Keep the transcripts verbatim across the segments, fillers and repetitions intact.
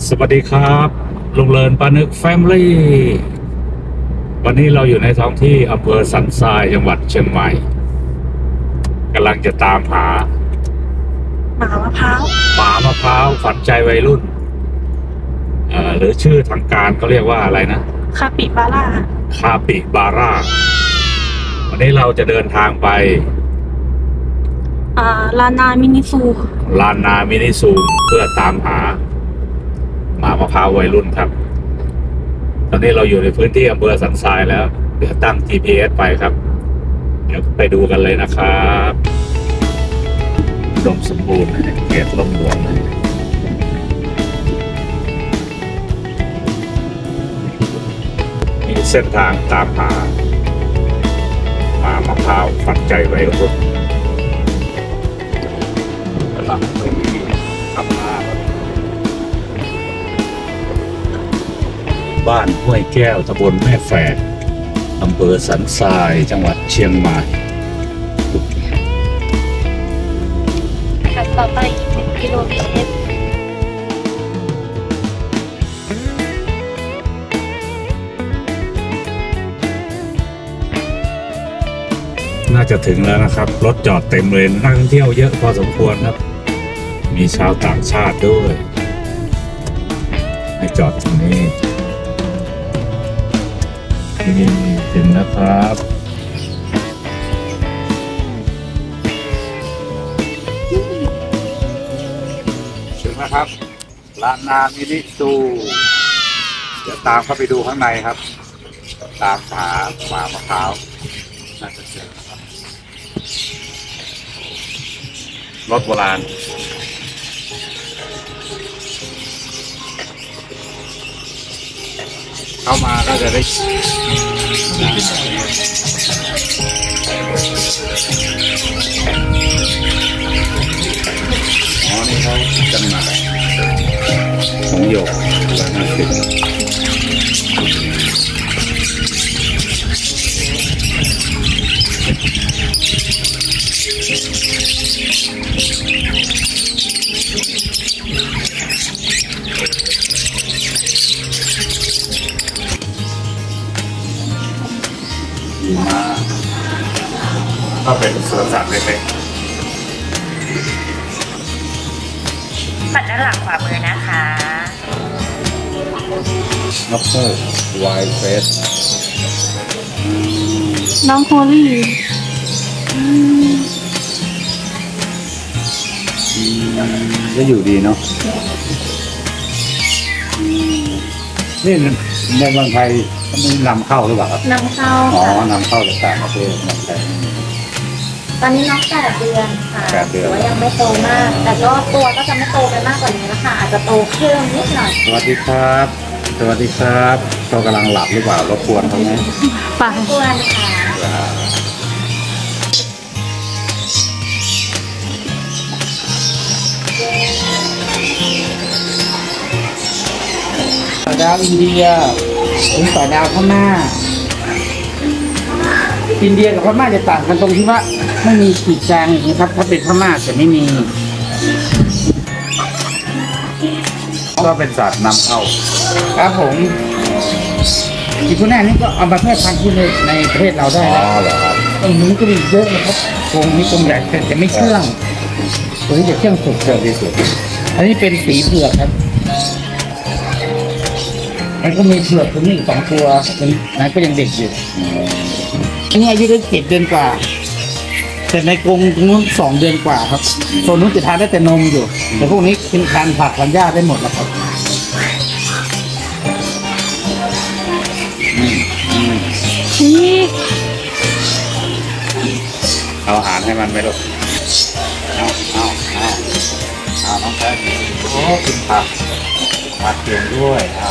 สวัสดีครับลุงเลินปานึกแฟมิลี่วันนี้เราอยู่ในท้องที่อำเภอสันทรายจังหวัดเชียงใหม่กำลังจะตามหาหมามะพร้าวหมามะพร้าวฝันใจวัยรุ่นเอ่อหรือชื่อทางการเขาเรียกว่าอะไรนะคาปิบาร่าคาปิบาร่าวันนี้เราจะเดินทางไปอ่าลานามินิซูลานามินิซูเพื่อตามหาหมามะพร้าววัยรุ่นครับตอนนี้เราอยู่ในพื้นที่อำเภอสันทรายแล้วเดี๋ยวตั้ง จี พี เอส ไปครับเดี๋ยวไปดูกันเลยนะครับลมสมบูรณ์เขตลมหลวงมีเส้นทางตามหาหมามะพร้าวฝันใจวัยรุ่นกำลังไปขับมาบ้านห้วยแก้วตำบลแม่แฝกอำเภอสันทรายจังหวัดเชียงใหม่ขับต่อไปอีกหนึ่งกิโลเมตรน่าจะถึงแล้วนะครับรถจอดเต็มเลยนักท่องเที่ยวเยอะพอสมควรครับมีชาวต่างชาติด้วยให้จอดตรงนี้นี่ถึงแล้วครับถึงแล้วครับร้านนามินิซูเดี๋ยวตามเข้าไปดูข้างในครับตามหาหมามะพร้าวน่าจะเจอครับรถโบราณเข้ามาก็จะได้อ๋อนี่เขาจำหน่ายของหยกร้านอาหารก็เป็นสวนสัตว์เล็กๆปัดด้านหลังขวามือนะคะน็อกเกอร์ไวท์เฟสน้องโฮลี่ก็อยู่ดีเนาะนี่ในเมืองไทยมันนำเข้าหรือเปล่าครับนำเข้าอ๋อนำเข้าจากต่างประเทศนำเข้าตอนนี้น้องแปดเดือนค่ะแปดเดือนแต่ว่ายังไม่โตมากแต่ก็ตัวก็จะไม่โตไปมากกว่านี้แล้วค่ะอาจจะโตขึ้นนิดหน่อยสวัสดีครับสวัสดีครับเขากำลังหลับหรือเปล่ารบกวนเขาไหมป่ะรบกวนค่ะดาวอินเดียถึงสายดาวพม่าอินเดียกับพม่าจะต่างกันตรงที่ว่าไม่มีขีดแดงนะครับถ้าเป็นพม่าจะไม่มีก็เป็นสัตว์นำเข้าครับผมอีกคนแรกนี่ก็เอามาเพื่อพันธุ์ที่ในในประเทศเราได้อ๋อเหรอครับตรงนี้ก็มีเยอะนะครับตรงนี้ตรงใหญ่แต่ไม่เชื่องตัวนี้จะเชื่องสุดเชื่องที่สุดอันนี้เป็นสีเผือกครับมันก็มีเผือกตัวนี้สองตัวนั้นก็ยังเด็กอยู่อันนี้อายุได้เจ็ดเดือนกว่าแต่ในกรงตรงนู้นสองเดือนกว่าครับโซนนู้นจะทานได้แต่นมอยู่แต่พวกนี้กินทานผักทานหญ้าได้หมดแล้วครับนี่เอาอาหารให้มันไหมลูกเอาเอาเอาเอาน้องแท้โอ้กินผักผักเกลือด้วยเอา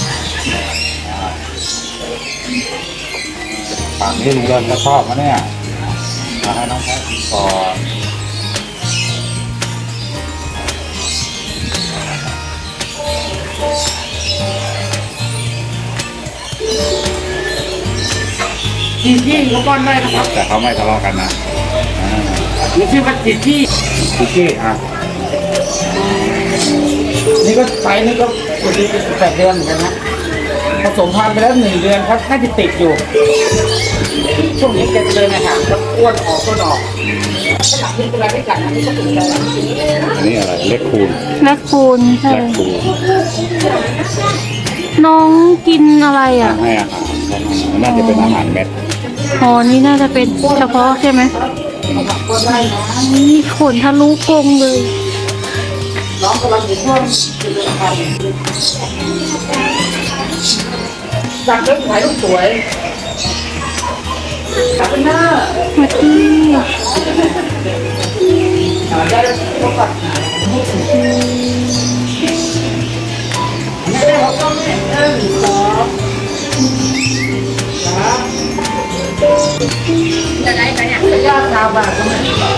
ผักนี่ลุงเลินก็ชอบนะเนี่ยมาให้น้องแท้กินก่อนจีจี้เขาป้อนได้นะครับแต่เขาไม่ทะเลาะกันนะนี่ชื่อว่าจีจี้จีจี้อ่ะนนี่ก็ไซส์นี่ก็อยู่ที่แปดเดือนเหมือนกันนะผสมพันธุ์ไปแล้วหนึ่งเดือนครับน่าจะติดอยู่ช่วงนี้แกเดินอาหารก็อ้วนออกต้นออกถ้าหลังเป็นอะไรไม่กัดอันนี้ก็ติดแล้วอันนี้อะไรเล็กคูณแรคคูนใช่เล็กคูณน้องกินอะไรอ่ะให้อาหารน่าจะเป็นอาหารเม็ดอ๋อนี่น่าจะเป็นเฉพาะใช่ไหมนี่ขนทะลุกรงเลยน้องกำลังอยู่ช่วงจุดสำคัญสั่งเรื่องถ่ายรูปสวยขับเป็นหน้ามาที่ได้พบกับได้ครับต้องเห็นหนึ่งสองสามจะได้ไหมเนี่ยจะยากตาบ้างก็ไม่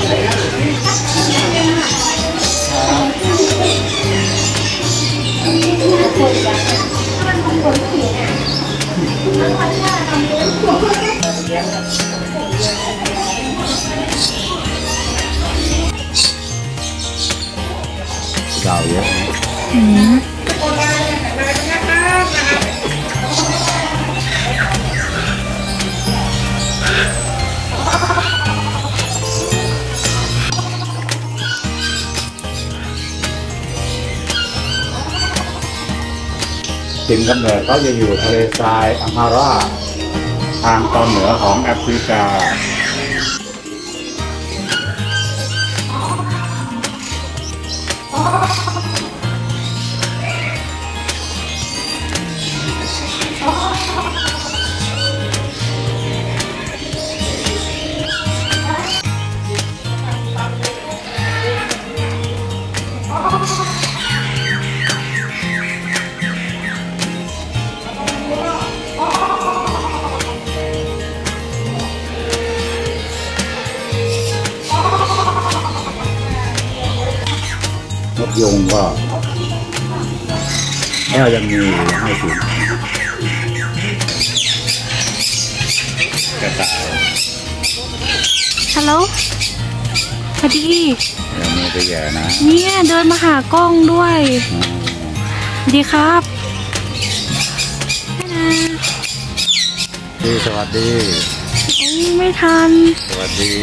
เก่าเยอะ ถิ่นกำเนิดเขาจะอยู่ทะเลทรายอัมพาราทางตอนเหนือของแอฟริกา นกยงก็แก้วยังมีอยู่ยังให้กินกระต่ายฮัลโหลพอดียังมีไปแย่นะเนี่ยเดินมาหากล้องด้วยอืมสวัสดีครับนะดีสวัสดีโอ้ยไม่ทันสวัสดี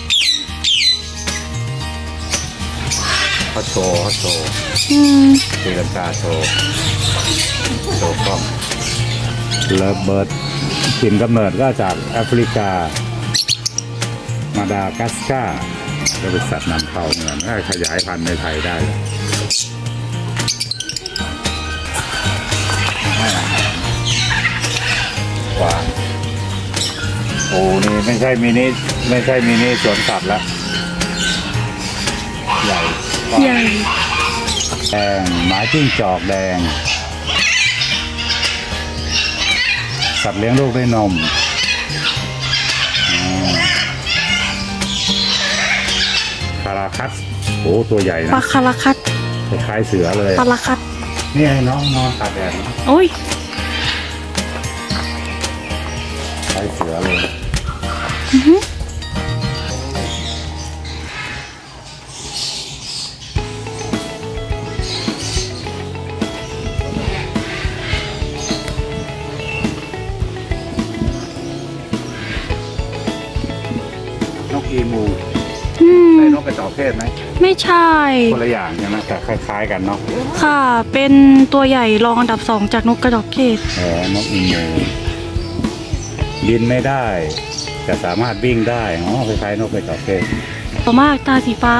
เขาโชว์เขาโชว์อืมตีลังกาโชว์โชว์กล้องเลิฟเบิร์ดถิ่นกำเนิดก็จากแอฟริกา มาดากัสการ์จะเป็นสัตว์นำเข้าเหมือนขยายพันธุ์ในไทยได้กวางโอ้นี่ไม่ใช่มินิไม่ใช่มินิสวนสัตว์แล้วใหญ่กว่าใหญ่แดงหมาจิ้งจอกแดง สัตว์เลี้ยงลูกด้วยนมอืมคาราคัสโอ้ตัวใหญ่ปลานะคาราคัตคล้ายๆเสือเลยปลาละคัตนี่ให้น้องนอนตากแดดนะโอ้ยคล้ายเสือเลยอื้อหือนกอีมูอืมได้นกกระจอกเทศไหมไม่ใช่คนละอย่างใช่ไหมแต่คล้ายๆกันเนาะค่ะ เป็นตัวใหญ่รองอันดับสองจากนกกระจอกเทศเออนกอีมูบินไม่ได้ แต่สามารถวิ่งได้อ๋อคล้ายๆนกกระจอกเทศต่อมากตาสีฟ้า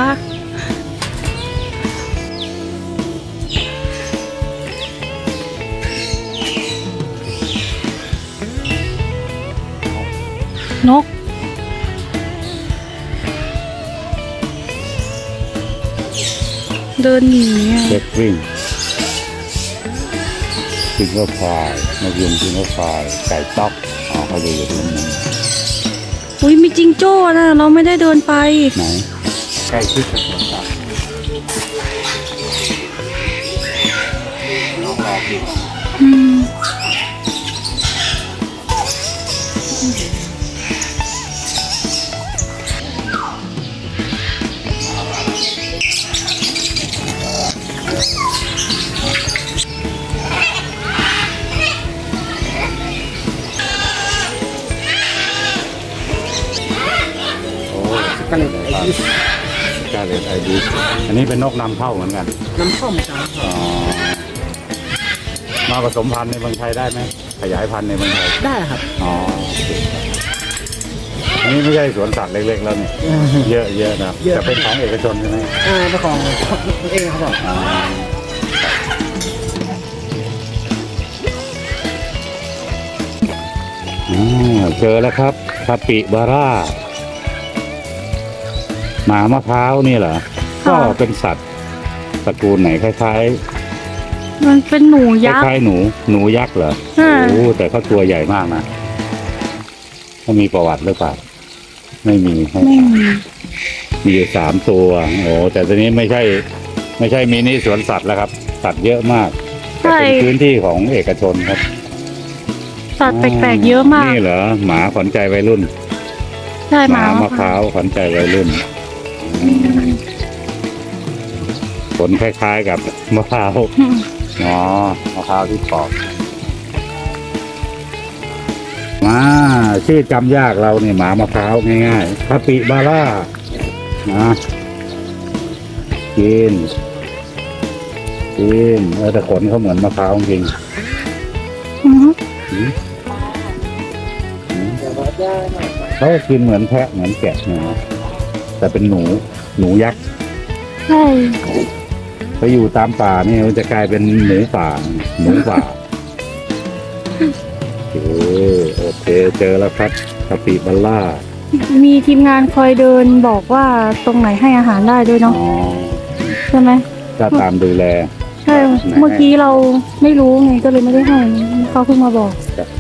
นก เดินหนีอะเด็กวิ่งซิงเกิลพายนกยุงซิงเกิลพายไก่ต๊อกอ๋อเขาจะอยู่ตรงนี้อุ้ยมีจิงโจ้นะเราไม่ได้เดินไปไหนใกล้ชิดกับสวนสัตว์น้องรอกินอืมาเลตไอดีกาเลตไอดีอันนี้เป็นนกนำเข้าเหมือนกันน้ำส้มครับอ๋อมาผสมพันธุ์ในเมืองไทยได้ไหมขยายพันธุ์ในเมืองไทยได้ครับอ๋ออันนี้ไม่ใช่สวนสัตว์เล็กๆแล้วเนี่ยเยอะเยอะนะจะเป็นของเอกชนใช่ไหมอ่าเป็นของเองครับผมอ๋ออ๋อเจอแล้วครับคาปิบาร่าหมามะพร้าวนี่เหรอก็เป็นสัตว์ตระกูลไหนคล้ายๆมันเป็นหนูคยักษ์ล้ายๆหนูหนูยักษ์เหรออ่าโอ้แต่เขาตัวใหญ่มากนะเขามีประวัติหรือเปล่าไม่มีให้ไม่มีมีอยู่สามตัวโอ้แต่ตัวนี้ไม่ใช่ ไม่ใช่มินิสวนสัตว์แล้วครับ สัตว์เยอะมากแต่เป็นพื้นที่ของเอกชนครับสัตว์แปลกๆเยอะมากนี่เหรอหมาขวัญใจวัยรุ่นใช่หหมามามะพร้าวขวัญใจวัยรุ่นผลคล้ายๆกับมะพร้าวอืมอ๋อมะพร้าวที่ปอกมาชื่อจำยากเราเนี่ยหมามะพร้าวง่ายๆคาปิบาร่านะกินกินเออแต่ขนเขาเหมือนมะพร้าวจริงอือฮึอืมอืมเขาก็กินเหมือนแพะเหมือนแกะเนี่ยนะแต่เป็นหนูหนูยักษ์ใช่ไปอยู่ตามป่านี่มันจะกลายเป็นหมูป่าหมูป่าโอเคโอเคเจอแล้วครับคาปิบาร่ามีทีมงานคอยเดินบอกว่าตรงไหนให้อาหารได้ด้วยอ๋อเนาะใช่ไหมก็ตามดูแลใช่เมื่อกี้เราไม่รู้ไงก็เลยไม่ได้ให้เขาเพิ่งมาบอก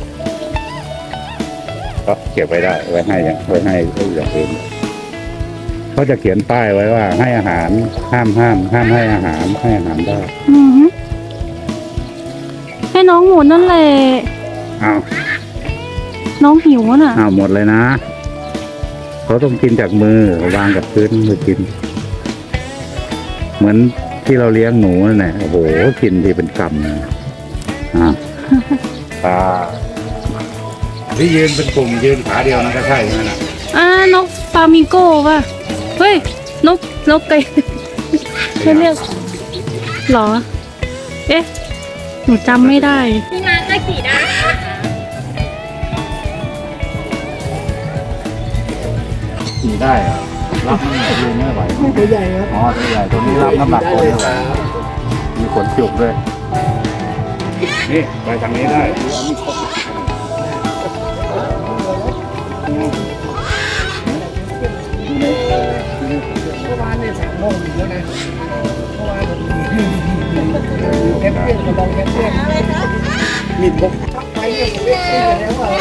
ก็เก็บไว้ได้ไว้ให้อย่างไว้ให้อย่างอื่นเขาจะเขียนป้ายไว้ว่า ให้อาหารห้ามห้ามห้ามให้อาหารให้อาหารได้อือฮึให้น้องหมูนั่นแหละอ้าวน้องหิวน่ะอ้าวหมดเลยนะเขาต้องกินจากมือวางกับพื้นมือกิน เหมือนที่เราเลี้ยงหนูนั่นแหละโอ้โหกินที่เป็นกำนะอ่าตาที่ยืนเป็นกลุ่มยืนขาเดียวนั่นก็ใช่ใช่ไหมล่ะอ่านกฟลามิงโก้ป่ะเฮ้ยนกนกไก่เขาเรียกเหรอ เอ๊ะหนูจำไม่ได้ที่ร้านก็ขี่ได้ขี่ได้เหรอรับน้ำหนักยืนไม่ไหวตัวใหญ่ครับอ๋อตัวใหญ่ตัวนี้รับน้ำหนักคนไม่ไหวมีขนจุกด้วยนี่ไปทางนี้ได้เมื่อวานเนี่ยสามโมงแล้วนะเมื่อวานผมแคปเปี้ยนกับลองแคปเปี้ยนมีบกไปเนี่ยผมเรียกชื่อแล้วว่า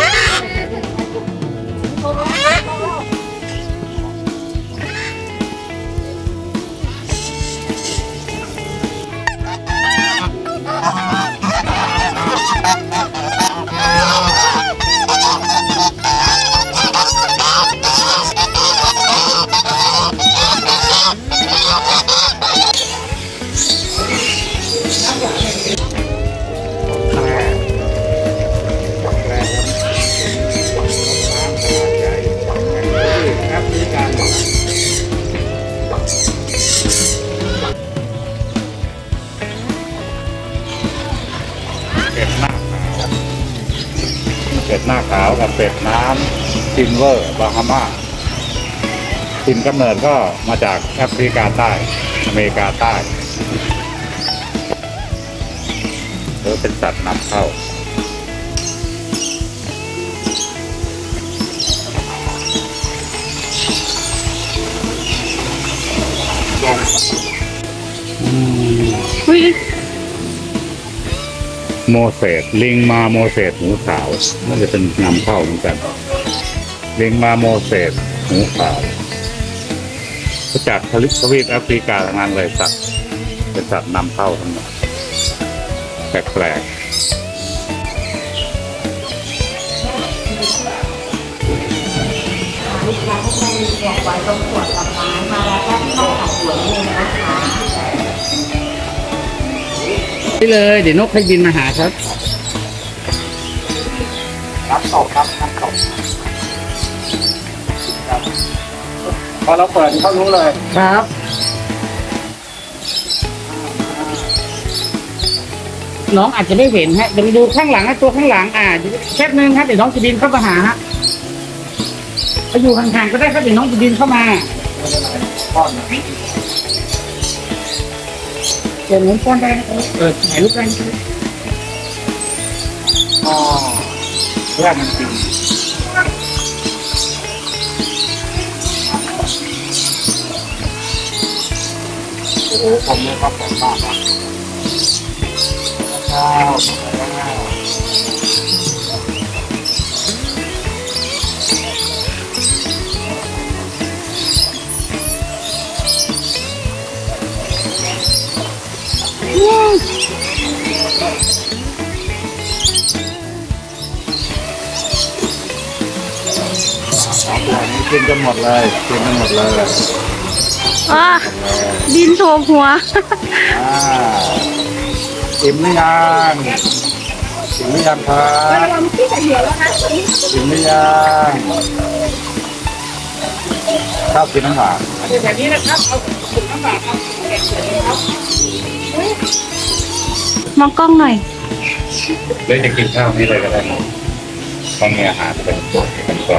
เป็ดหน้าขาวเป็ดหน้าขาวกับเป็ดน้ำซิลเวอร์บาฮามาถิ่นกำเนิดก็มาจากแอฟริกาใต้อเมริกาใต้เออเป็นสัตว์นำเข้าอืมอุ้ยโมเสสลิงมาโมเสสหูขาวน่าจะเป็นนำเข้าเหมือนกันลิงมาโมเสสหูขาวก็จากทวีปแอฟริกาทั้งนั้นเลยสัตว์เป็นสัตว์นำเข้าทั้งนั้นแปลกๆนี่เลยเดี๋ยวนกให้บินมาหาครับรับตกครับรับตกพอเราเปิดเขารู้เลยครับ น้องอาจจะไม่เห็นฮะเดี๋ยวมาดูข้างหลังนะตัวข้างหลังอ่าแค่นึงครับเดี๋ยวน้องจะบินเข้ามาหาฮะไปอยู่ห่างๆก็ได้ครับเดี๋ยวน้องจะบินเข้ามาเดี๋ยวหมุนป้อนได้นะครับเออถ่ายรูปได้นะครับอ๋อเพื่อนมันจริงโอ้โหผมเนี่ยครับผมมากครับว้าวกินกันหมดเลยกินกันหมดเลยอ่ะดินโถมหัวอ่าอิ่มหรือยังอิ่มหรือยังครับอิ่มหรือยังข้าวกินน้ำหวานแบบนี้นะครับเอากินน้ำหวานเอาแกงเขียวครับมองกล้องหน่อยเลยจะกินข้าวนี่เลยก็ได้ต้องมีอาหารเป็นเป็นกล่อง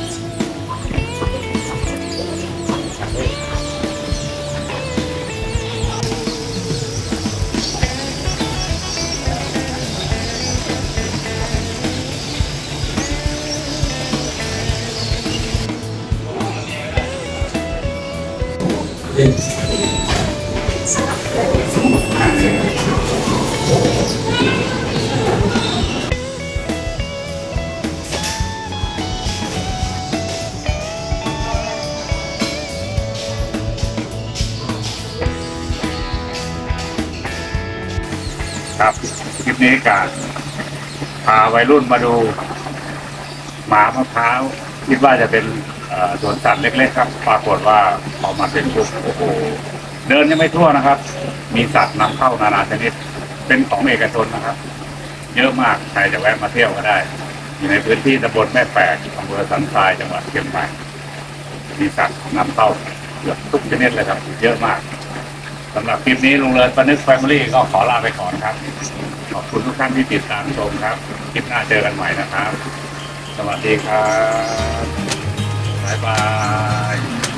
ครับคลิปนี้การพาวัยรุ่นมาดูหมามะพร้าวคิดว่าจะเป็นเอ่อสวนสัตว์เล็กๆครับ ปรากฏว่าออกมาเป็นชุดโอ้โหเดินยังไม่ทั่วนะครับ มีสัตว์นำเข้านานาชนิดเป็นของเอกชนนะครับ เยอะมากใครจะแวะมาเที่ยวก็ได้อยู่ในพื้นที่ตำบลแม่แปกอำเภอสันทรายจังหวัดเชียงใหม่มีสัตว์นำเข้าเกือบทุกชนิดเลยครับ เยอะมากสำหรับคลิปนี้ลุงเลิศปนึกแฟมิลี่ก็ขอลาไปก่อนครับ ขอบคุณทุกท่านที่ติดตามชมครับ คลิปหน้าเจอกันใหม่นะครับ สวัสดีครับ บ๊ายบาย